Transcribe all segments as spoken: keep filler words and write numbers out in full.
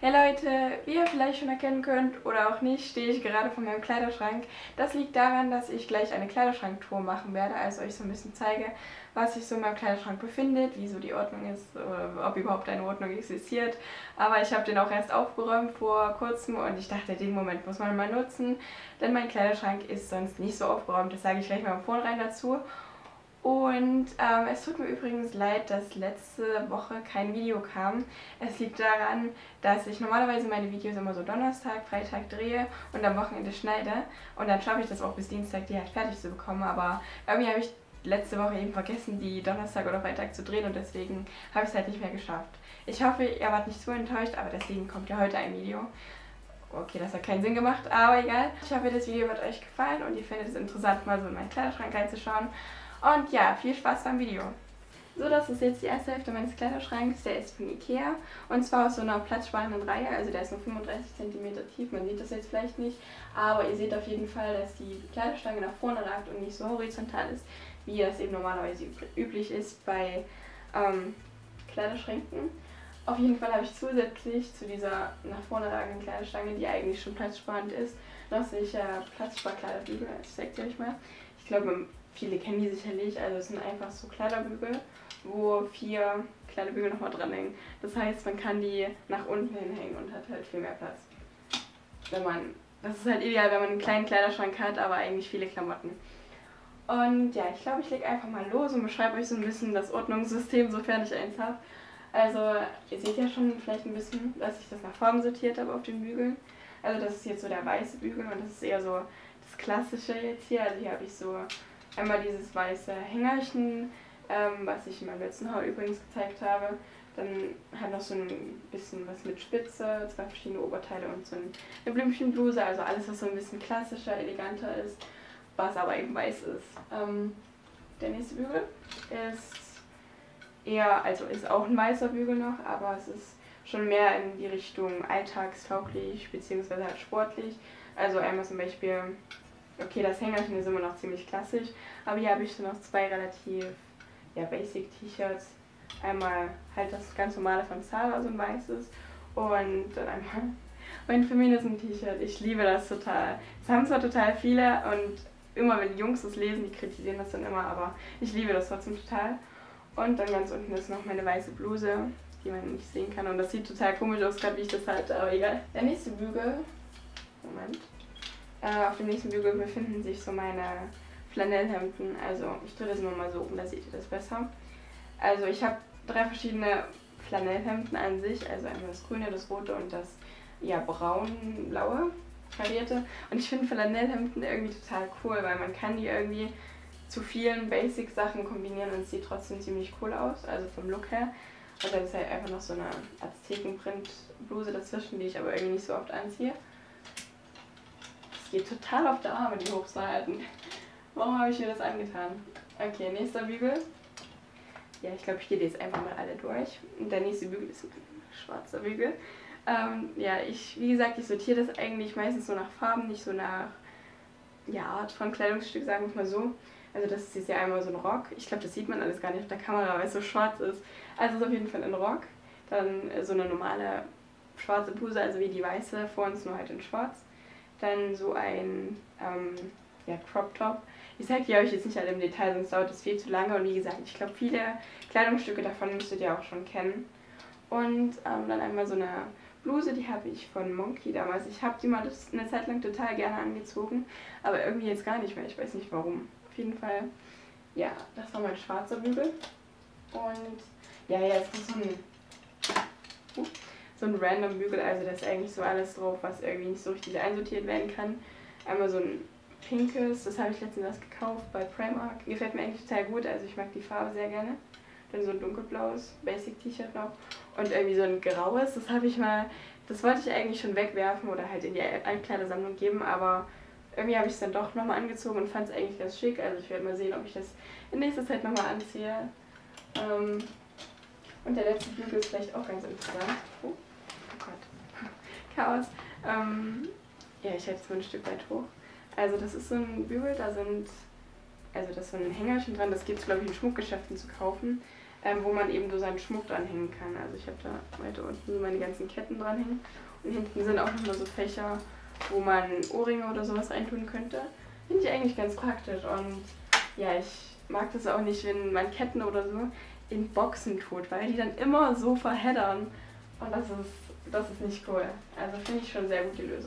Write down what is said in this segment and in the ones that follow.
Hey Leute, wie ihr vielleicht schon erkennen könnt oder auch nicht, stehe ich gerade vor meinem Kleiderschrank. Das liegt daran, dass ich gleich eine Kleiderschranktour machen werde, also euch so ein bisschen zeige, was sich so in meinem Kleiderschrank befindet, wie so die Ordnung ist oder ob überhaupt eine Ordnung existiert. Aber ich habe den auch erst aufgeräumt vor kurzem und ich dachte, den Moment muss man mal nutzen, denn mein Kleiderschrank ist sonst nicht so aufgeräumt, das sage ich gleich mal im Vornherein dazu. Und ähm, es tut mir übrigens leid, dass letzte Woche kein Video kam. Es liegt daran, dass ich normalerweise meine Videos immer so Donnerstag, Freitag drehe und am Wochenende schneide. Und dann schaffe ich das auch bis Dienstag, die halt fertig zu bekommen. Aber irgendwie habe ich letzte Woche eben vergessen, die Donnerstag oder Freitag zu drehen und deswegen habe ich es halt nicht mehr geschafft. Ich hoffe, ihr wart nicht zu enttäuscht, aber deswegen kommt ja heute ein Video. Okay, das hat keinen Sinn gemacht, aber egal. Ich hoffe, das Video wird euch gefallen und ihr findet es interessant, mal so in meinen Kleiderschrank reinzuschauen. Und ja, viel Spaß beim Video. So, das ist jetzt die erste Hälfte meines Kleiderschranks. Der ist von Ikea und zwar aus so einer platzsparenden Reihe. Also der ist nur fünfunddreißig Zentimeter tief, man sieht das jetzt vielleicht nicht. Aber ihr seht auf jeden Fall, dass die Kleiderstange nach vorne ragt und nicht so horizontal ist, wie das eben normalerweise üblich ist bei ähm, Kleiderschränken. Auf jeden Fall habe ich zusätzlich zu dieser nach vorne ragenden Kleiderstange, die eigentlich schon platzsparend ist, noch sicher Platzsparkleiderbügel. Ich zeige dir euch mal. Ich glaube, viele kennen die sicherlich, also es sind einfach so Kleiderbügel, wo vier Kleiderbügel nochmal dran hängen. Das heißt, man kann die nach unten hinhängen und hat halt viel mehr Platz. Wenn man, das ist halt ideal, wenn man einen kleinen Kleiderschrank hat, aber eigentlich viele Klamotten. Und ja, ich glaube, ich lege einfach mal los und beschreibe euch so ein bisschen das Ordnungssystem, sofern ich eins habe. Also, ihr seht ja schon vielleicht ein bisschen, dass ich das nach Farben sortiert habe auf den Bügeln. Also das ist jetzt so der weiße Bügel und das ist eher so das Klassische jetzt hier. Also hier habe ich so einmal dieses weiße Hängerchen, ähm, was ich in meinem letzten Haul übrigens gezeigt habe. Dann halt noch so ein bisschen was mit Spitze, zwei verschiedene Oberteile und so eine Blümchenbluse. Also alles, was so ein bisschen klassischer, eleganter ist, was aber eben weiß ist. Ähm, der nächste Bügel ist eher, also ist auch ein weißer Bügel noch, aber es ist schon mehr in die Richtung alltagstauglich bzw. halt sportlich. Also einmal zum Beispiel, okay, das Hängerchen ist immer noch ziemlich klassisch, aber hier habe ich schon noch zwei relativ ja, basic T-Shirts. Einmal halt das ganz normale von Zara, so ein weißes, und dann einmal mein Feminism-T-Shirt. Ich liebe das total. Das haben zwar total viele und immer wenn die Jungs das lesen, die kritisieren das dann immer, aber ich liebe das trotzdem total. Und dann ganz unten ist noch meine weiße Bluse, die man nicht sehen kann, und das sieht total komisch aus, gerade wie ich das halte, aber egal. Der nächste Bügel, Moment. Äh, auf dem nächsten Bügel befinden sich so meine Flanellhemden. Also ich drehe das immer mal so um, da seht ihr das besser. Also ich habe drei verschiedene Flanellhemden an sich. Also einmal das grüne, das rote und das ja braun-blaue karierte. Und ich finde Flanellhemden irgendwie total cool, weil man kann die irgendwie zu vielen Basic-Sachen kombinieren und es sieht trotzdem ziemlich cool aus, also vom Look her. Und dann ist halt einfach noch so eine Aztekenprint-Bluse dazwischen, die ich aber irgendwie nicht so oft anziehe. Geht total auf der Arme, die hochzuhalten. Warum habe ich mir das angetan? Okay, nächster Bügel. Ja, ich glaube, ich gehe jetzt einfach mal alle durch. Und der nächste Bügel ist ein schwarzer Bügel. Ähm, ja, ich, wie gesagt, ich sortiere das eigentlich meistens so nach Farben, nicht so nach ja, Art von Kleidungsstück, sagen wir es mal so. Also das ist jetzt ja einmal so ein Rock. Ich glaube, das sieht man alles gar nicht auf der Kamera, weil es so schwarz ist. Also es ist auf jeden Fall ein Rock. Dann so eine normale schwarze Bluse, also wie die weiße vor uns, nur halt in schwarz. Dann so ein ähm, ja, Crop Top. Ich zeige die euch jetzt nicht alle im Detail, sonst dauert das viel zu lange. Und wie gesagt, ich glaube, viele Kleidungsstücke davon müsstet ihr auch schon kennen. Und ähm, dann einmal so eine Bluse, die habe ich von Monkey damals. Ich habe die mal eine Zeit lang total gerne angezogen, aber irgendwie jetzt gar nicht mehr. Ich weiß nicht warum. Auf jeden Fall, ja, das war mein schwarzer Bügel. Und ja, jetzt ist so ein... Uh, so ein random Bügel, also da ist eigentlich so alles drauf, was irgendwie nicht so richtig einsortiert werden kann. Einmal so ein pinkes, das habe ich letztens erst gekauft bei Primark. Gefällt mir eigentlich total gut, also ich mag die Farbe sehr gerne. Dann so ein dunkelblaues Basic-T-Shirt noch und irgendwie so ein graues, das habe ich mal, das wollte ich eigentlich schon wegwerfen oder halt in die Altkleidersammlung geben, aber irgendwie habe ich es dann doch nochmal angezogen und fand es eigentlich ganz schick, also ich werde mal sehen, ob ich das in nächster Zeit nochmal anziehe. Ähm, und der letzte Bügel ist vielleicht auch ganz interessant. Oh. Oh Gott, Chaos. Ähm, ja, ich halte es mal ein Stück weit hoch. Also das ist so ein Bügel, da sind, also das ist so ein Hängerchen dran, das gibt es glaube ich in Schmuckgeschäften zu kaufen. ähm, wo man eben so seinen Schmuck dranhängen kann. Also ich habe da weiter unten so meine ganzen Ketten dranhängen und hinten sind auch nochmal so Fächer, wo man Ohrringe oder sowas reintun könnte. Finde ich eigentlich ganz praktisch und ja, ich mag das auch nicht, wenn man Ketten oder so in Boxen tut, weil die dann immer so verheddern und das ist, das ist nicht cool. Also finde ich schon sehr gut die Lösung.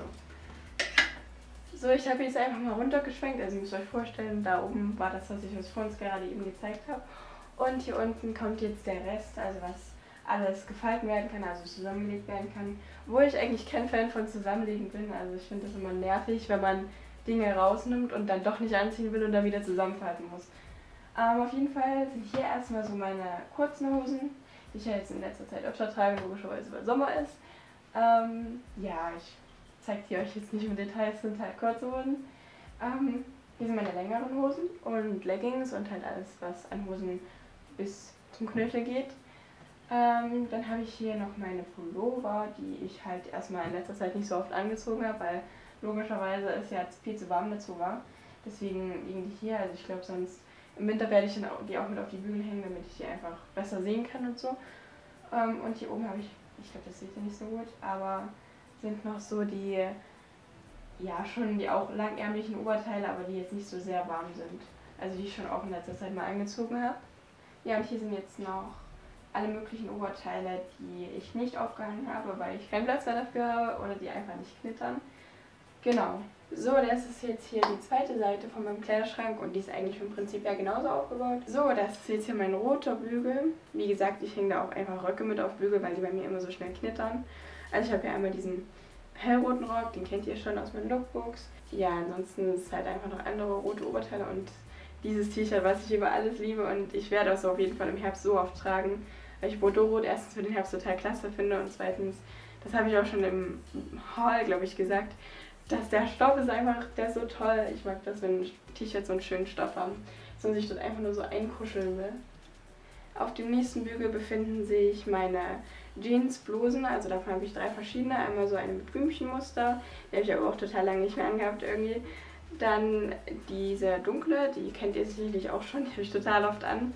So, ich habe jetzt einfach mal runtergeschwenkt, also ihr müsst euch vorstellen, da oben war das, was ich euch vorhin gerade eben gezeigt habe. Und hier unten kommt jetzt der Rest, also was alles gefalten werden kann, also zusammengelegt werden kann. Wo ich eigentlich kein Fan von Zusammenlegen bin, also ich finde das immer nervig, wenn man Dinge rausnimmt und dann doch nicht anziehen will und dann wieder zusammenfalten muss. Ähm, auf jeden Fall sind hier erstmal so meine kurzen Hosen, die ich ja jetzt in letzter Zeit öfter trage, logischerweise weil Sommer ist. Ähm, ja, ich zeige die euch jetzt nicht im Detail, es sind halt kurze Hosen. Ähm, hier sind meine längeren Hosen und Leggings und halt alles, was an Hosen bis zum Knöchel geht. Ähm, dann habe ich hier noch meine Pullover, die ich halt erstmal in letzter Zeit nicht so oft angezogen habe, weil logischerweise es ja jetzt viel zu warm dazu war. Deswegen liegen die hier, also ich glaube sonst im Winter werde ich dann auch, die auch mit auf die Bügel hängen, damit ich die einfach besser sehen kann und so. Ähm, und hier oben habe ich, ich glaube das seht ihr nicht so gut, aber sind noch so die, ja schon die auch langärmlichen Oberteile, aber die jetzt nicht so sehr warm sind. Also die ich schon auch in letzter Zeit mal angezogen habe. Ja, und hier sind jetzt noch alle möglichen Oberteile, die ich nicht aufgehangen habe, weil ich keinen Platz mehr dafür habe oder die einfach nicht knittern. Genau. So, das ist jetzt hier die zweite Seite von meinem Kleiderschrank und die ist eigentlich im Prinzip ja genauso aufgebaut. So, das ist jetzt hier mein roter Bügel. Wie gesagt, ich hänge da auch einfach Röcke mit auf Bügel, weil die bei mir immer so schnell knittern. Also ich habe hier einmal diesen hellroten Rock, den kennt ihr schon aus meinen Lookbooks. Ja, ansonsten ist es halt einfach noch andere rote Oberteile und dieses T-Shirt, was ich über alles liebe und ich werde es auf jeden Fall im Herbst so oft tragen, weil ich Bordeaux-Rot erstens für den Herbst total klasse finde und zweitens, das habe ich auch schon im Haul, glaube ich, gesagt, dass der Stoff ist einfach, der ist so toll. Ich mag das, wenn T-Shirts so einen schönen Stoff haben, dass man sich dort einfach nur so einkuscheln will. Auf dem nächsten Bügel befinden sich meine Jeans-Blusen, also davon habe ich drei verschiedene. Einmal so eine mit Blümchenmuster, die habe ich aber auch total lange nicht mehr angehabt irgendwie. Dann diese dunkle, die kennt ihr sicherlich auch schon, die habe ich total oft an.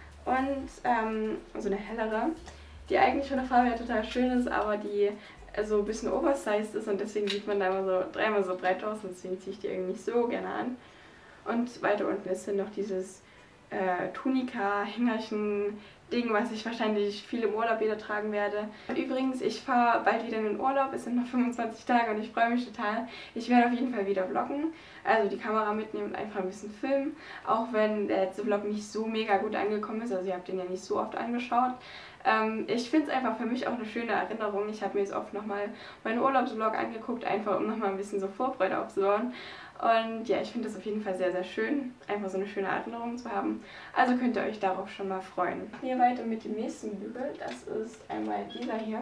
Und ähm, so eine hellere, die eigentlich von der Farbe her total schön ist, aber die so ein bisschen oversized ist und deswegen sieht man da immer so dreimal so breit aus und deswegen ziehe ich die irgendwie nicht so gerne an. Und weiter unten ist dann noch dieses äh, Tunika-Hängerchen Ding, was ich wahrscheinlich viel im Urlaub wieder tragen werde. Übrigens, ich fahre bald wieder in den Urlaub, es sind noch fünfundzwanzig Tage und ich freue mich total. Ich werde auf jeden Fall wieder vloggen, also die Kamera mitnehmen und einfach ein bisschen filmen. Auch wenn der letzte Vlog nicht so mega gut angekommen ist, also ihr habt den ja nicht so oft angeschaut. Ähm, ich finde es einfach für mich auch eine schöne Erinnerung. Ich habe mir jetzt oft nochmal meinen Urlaubsvlog angeguckt, einfach um nochmal ein bisschen so Vorfreude aufzubauen. Und ja, ich finde das auf jeden Fall sehr, sehr schön, einfach so eine schöne Erinnerung zu haben. Also könnt ihr euch darauf schon mal freuen. Hier weiter mit dem nächsten Bügel, das ist einmal dieser hier.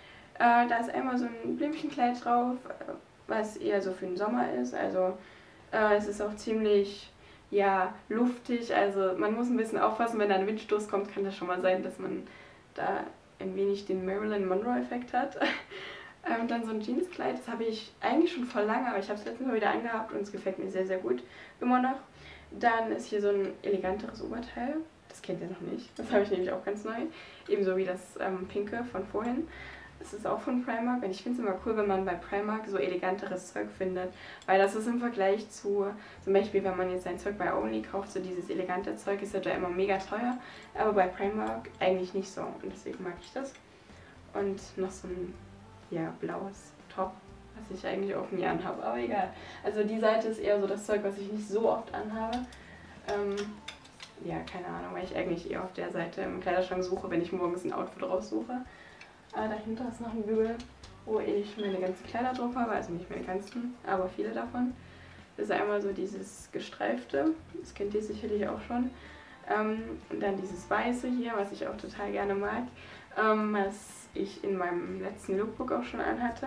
Äh, da ist einmal so ein Blümchenkleid drauf, was eher so für den Sommer ist. Also äh, es ist auch ziemlich, ja, luftig, also man muss ein bisschen aufpassen, wenn da ein Windstoß kommt, kann das schon mal sein, dass man da ein wenig den Marilyn Monroe-Effekt hat. Ähm, dann so ein Jeanskleid, das habe ich eigentlich schon vor lange, aber ich habe es letztens Mal wieder angehabt und es gefällt mir sehr, sehr gut, immer noch. Dann ist hier so ein eleganteres Oberteil, das kennt ihr noch nicht, das habe ich nämlich auch ganz neu, ebenso wie das ähm, pinke von vorhin. Das ist auch von Primark und ich finde es immer cool, wenn man bei Primark so eleganteres Zeug findet, weil das ist im Vergleich zu, zum Beispiel wenn man jetzt sein Zeug bei Only kauft, so dieses elegante Zeug ist ja da immer mega teuer, aber bei Primark eigentlich nicht so und deswegen mag ich das. Und noch so ein ja, blaues Top, was ich eigentlich auch nie anhabe, aber egal. Also die Seite ist eher so das Zeug, was ich nicht so oft anhabe. Ähm, ja, keine Ahnung, weil ich eigentlich eher auf der Seite im Kleiderschrank suche, wenn ich morgens ein Outfit raussuche. Aber dahinter ist noch ein Bügel, wo ich meine ganzen Kleider drauf habe, also nicht meine ganzen, aber viele davon. Das ist einmal so dieses gestreifte, das kennt ihr sicherlich auch schon. Ähm, und dann dieses weiße hier, was ich auch total gerne mag, ähm, was ich in meinem letzten Lookbook auch schon anhatte.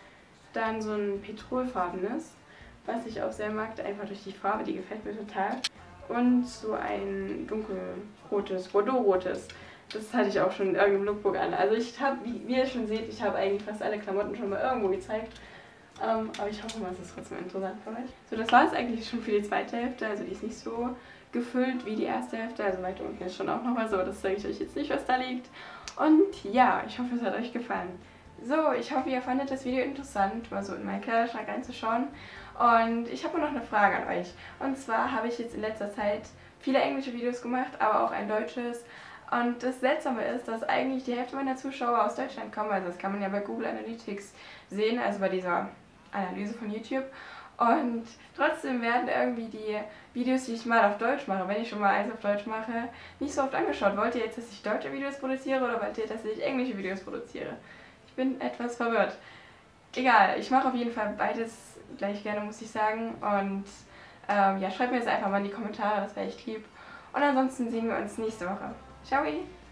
Dann so ein petrolfarbenes, was ich auch sehr mag, einfach durch die Farbe, die gefällt mir total. Und so ein dunkelrotes, bordeauxrotes. Das hatte ich auch schon in irgendeinem Lookbook an. Also ich habe, wie, wie ihr schon seht, ich habe eigentlich fast alle Klamotten schon mal irgendwo gezeigt. Ähm, aber ich hoffe mal, es ist trotzdem interessant für euch. So, das war es eigentlich schon für die zweite Hälfte. Also die ist nicht so gefüllt wie die erste Hälfte. Also weiter unten ist schon auch nochmal so, das zeige ich euch jetzt nicht, was da liegt. Und ja, ich hoffe, es hat euch gefallen. So, ich hoffe, ihr fandet das Video interessant, mal so in meinen Kleiderschrank reinzuschauen. Und ich habe noch eine Frage an euch. Und zwar habe ich jetzt in letzter Zeit viele englische Videos gemacht, aber auch ein deutsches. Und das Seltsame ist, dass eigentlich die Hälfte meiner Zuschauer aus Deutschland kommen. Also das kann man ja bei Google Analytics sehen, also bei dieser Analyse von YouTube. Und trotzdem werden irgendwie die Videos, die ich mal auf Deutsch mache, wenn ich schon mal eins auf Deutsch mache, nicht so oft angeschaut. Wollt ihr jetzt, dass ich deutsche Videos produziere oder wollt ihr, dass ich englische Videos produziere? Ich bin etwas verwirrt. Egal, ich mache auf jeden Fall beides gleich gerne, muss ich sagen. Und ähm, ja, schreibt mir das einfach mal in die Kommentare, das wäre echt lieb. Und ansonsten sehen wir uns nächste Woche. Ciao!